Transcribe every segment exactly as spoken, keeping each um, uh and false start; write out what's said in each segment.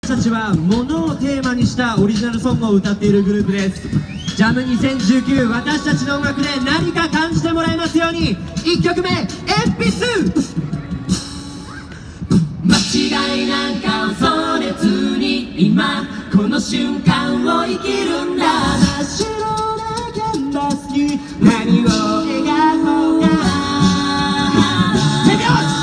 私たちは物をテーマにしたオリジナルソングを歌っているグループです。ジャムにせんじゅうきゅう、私たちの音楽で何か感じてもらえますように。いっきょくめ、鉛筆。 間違いなんか恐れずに今この瞬間を生きるんだ。 真っ白なキャンバスに何を描こうか。手拍子。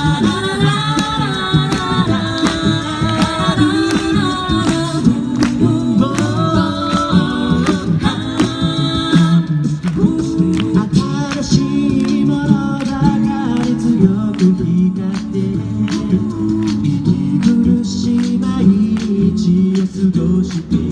新しいものばかり強く光って息苦しい毎日を過ごして